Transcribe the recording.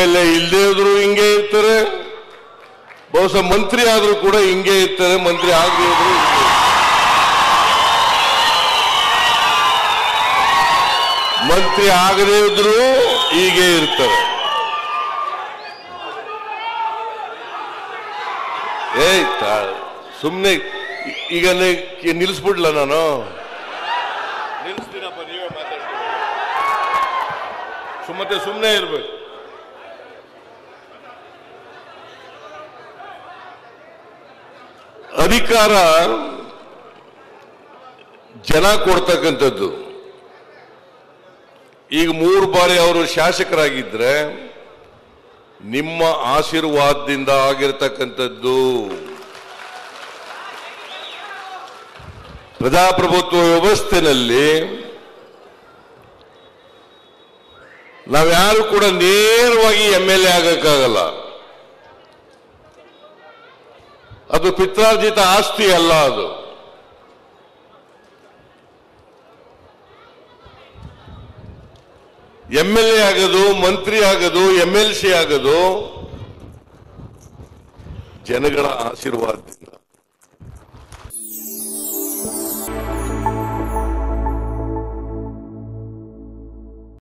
MLA ಇಲ್ಲದೇ ಇದ್ರು ಹಿಂಗೆ ಇರ್ತಾರೆ, ಬಹುಶಃ ಮಂತ್ರಿ ಆದ್ರೂ ಕೂಡ ಹಿಂಗೆ ಇರ್ತಾರೆ, ಮಂತ್ರಿ ಆಗದೇ ಇದ್ರು ಮಂತ್ರಿ ಆಗದೇ ಇದ್ರು ಹೀಗೆ ಇರ್ತಾರೆ. ಸುಮ್ಮನೆ ಈಗ ನಿಲ್ಲಿಸ್ಬಿಡ್ಲ ನಾನು? ನಿಲ್ಲಿಸ್ತೀನಪ್ಪ, ನೀವೇ ಮಾತಾಡ್ತೀವಿ. ಮತ್ತೆ ಸುಮ್ಮನೆ ಇರ್ಬೇಕು. ಅಧಿಕಾರ ಜನ ಕೊಡ್ತಕ್ಕಂಥದ್ದು. ಈಗ 3 ಬಾರಿ ಅವರು ಶಾಸಕರಾಗಿದ್ರೆ ನಿಮ್ಮ ಆಶೀರ್ವಾದದಿಂದ ಆಗಿರತಕ್ಕಂಥದ್ದು. ಪ್ರಜಾಪ್ರಭುತ್ವ ವ್ಯವಸ್ಥೆಯಲ್ಲಿ ನಾವ್ಯಾರು ಕೂಡ ನೇರವಾಗಿ MLA ಆಗಕ್ಕಾಗಲ್ಲ. ಅದು ಪಿತ್ರಾರ್ಜಿತ ಆಸ್ತಿ ಅಲ್ಲ. ಅದು MLA ಆಗೋದು, ಮಂತ್ರಿ ಆಗೋದು, MLC ಆಗೋದು ಜನಗಳ ಆಶೀರ್ವಾದದಿಂದ.